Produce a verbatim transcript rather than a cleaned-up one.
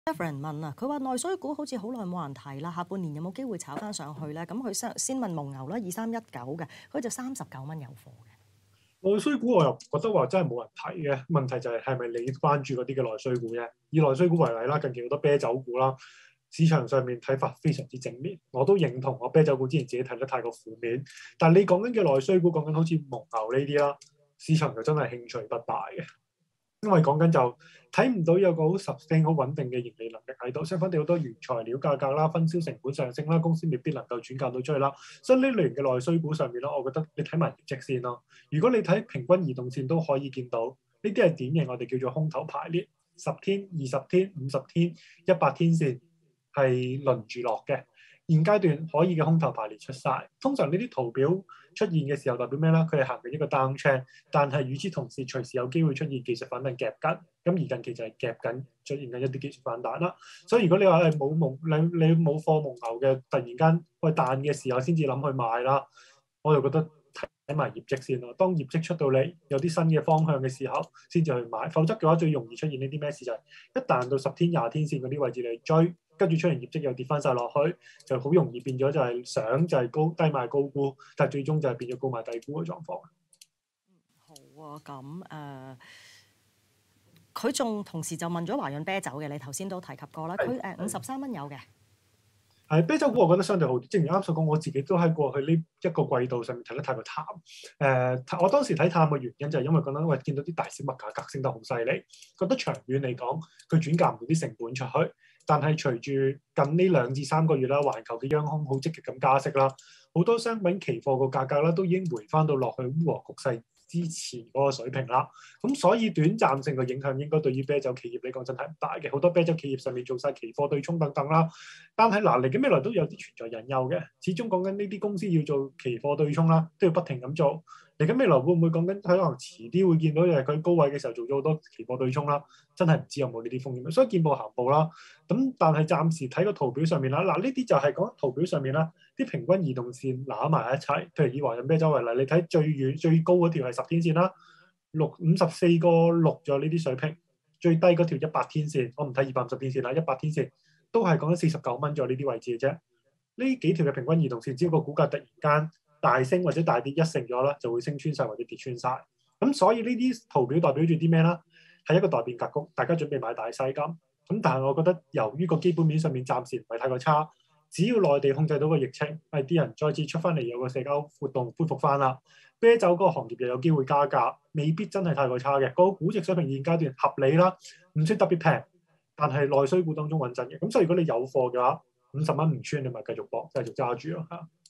Evelyn 問啊，佢話內需股好似好耐冇人提啦，下半年有冇機會炒翻上去咧？咁佢先先問蒙牛啦，二三一九嘅，佢就三十九蚊有貨嘅。 內需股我又覺得話真係冇人睇嘅，問題就係係咪你關注嗰啲嘅內需股啫？以內需股為例啦，近期好多啤酒股啦，市場上面睇法非常之正面，我都認同我啤酒股之前自己睇得太過負面，但係你講緊嘅內需股講緊好似蒙牛呢啲啦，市場就真係興趣不大嘅。因為講緊就睇唔到有個好 sustain 好穩定嘅盈利能力喺度，相反地好多原材料價格啦、分銷成本上升啦，公司未必能夠轉嫁到出去啦。所以呢類型嘅內需股上面咧，我覺得你睇埋業績先咯。如果你睇平均移動線都可以見到，呢啲係典型我哋叫做空頭排列，十天、二十天、五十天、一百天線係輪住落嘅。現階段可以嘅空頭排列出晒，通常呢啲圖表出現嘅時候代表咩咧？佢係行緊一個 down trend，但係與此同時隨時有機會出現技術反彈夾緊，咁而近期就係夾緊出現緊一啲技術反彈啦。所以如果你話係冇蒙你你冇貨蒙牛嘅，突然間喂彈嘅時候先至諗去買啦，我就覺得睇埋業績先咯。當業績出到嚟有啲新嘅方向嘅時候，先至去買，否則嘅話最容易出現呢啲咩事就係、是、一彈到十天、廿天線嗰啲位置嚟追。跟住出完業績又跌翻晒落去，就好容易變咗就係想就係高低賣高估，但係最終就係變咗高賣低估嘅狀況。 好啊，咁誒，佢、呃、仲同時就問咗華潤啤酒嘅，你頭先都提及過啦，佢誒五十三蚊有嘅。 係啤酒股，我覺得相對好啲。正如啱所講，我自己都喺過去呢一個季度上面睇得太過淡。誒、呃，我當時睇淡嘅原因就係因為覺得喂見到啲大小麥價格升得好犀利，覺得長遠嚟講佢轉嫁唔到啲成本出去。但係隨住近呢兩至三個月啦，環球嘅央行好積極咁加息啦，好多商品期貨個價格啦都已經回翻到落去烏俄局勢之前嗰個水平啦。咁所以短暫性嘅影響應該對於啤酒企業嚟講真係唔大嘅。好多啤酒企業上面做晒期貨對沖等等啦。但係嗱嚟緊未來都有啲存在隱憂嘅。始終講緊呢啲公司要做期貨對沖啦，都要不停咁做。嚟緊未來會唔會講緊可能遲啲會見到就係佢高位嘅時候做咗好多期貨對沖啦？真係唔知有冇呢啲風險，所以見步行步啦。咁但係暫時睇個圖表上面啦，嗱呢啲就係講圖表上面啦，啲平均移動線攬埋一齊。譬如以華潤啤酒為例，你睇最遠最高嗰條係十天線啦，六五十四個六咗呢啲水平，最低嗰條一百天線，我唔睇二百五十天線啦，一百天線都係講緊四十九蚊咗呢啲位置嘅啫。呢幾條嘅平均移動線，只要個股價突然間大升或者大跌一成咗啦，就會升穿晒或者跌穿晒。咁所以呢啲圖表代表住啲咩啦？係一個待變格局，大家準備買大細金。咁但係我覺得由於個基本面上面暫時唔係太過差，只要內地控制到個疫情，係啲人再次出翻嚟有個社交活動恢復翻啦，啤酒嗰個行業又有機會加價，未必真係太過差嘅。個估值水平現階段合理啦，唔算特別平，但係內需股當中穩陣嘅。咁所以如果你有貨嘅話，五十蚊唔穿，你咪繼續搏，繼續揸住咯嚇。